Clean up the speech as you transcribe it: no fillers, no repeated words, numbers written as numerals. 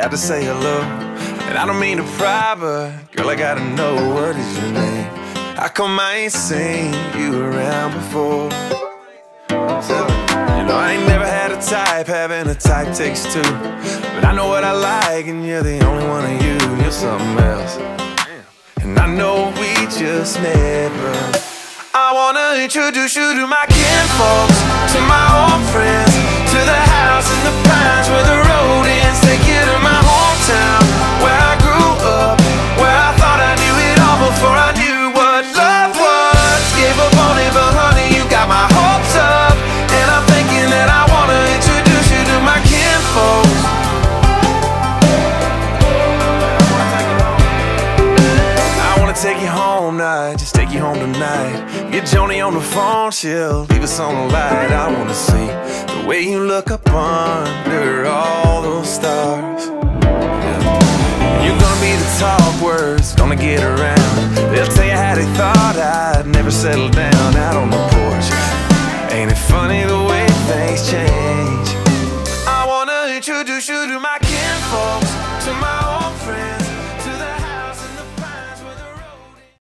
had to say hello. And I don't mean to pry, but girl, I gotta know, what is your name? How come I ain't seen you around before? So, you know, I ain't never had a type, having a type takes two. But I know what I like, and you're the only one of you. You're something else. And I know we just met, but I wanna introduce you to my kinfolks, to my old friends, to the house in the pines where the road ends. Take you to my hometown, where I grew up, where I thought I knew it all before I knew what love was. Gave up on it, but honey, you got my hopes up. And I'm thinking that I wanna introduce you to my kinfolks. Take you home night, just take you home tonight. Get Joni on the phone, she'll leave us on the light. I wanna see the way you look up under all those stars. You're gonna be the talk words, gonna get around. They'll tell you how they thought I'd never settle down. I don't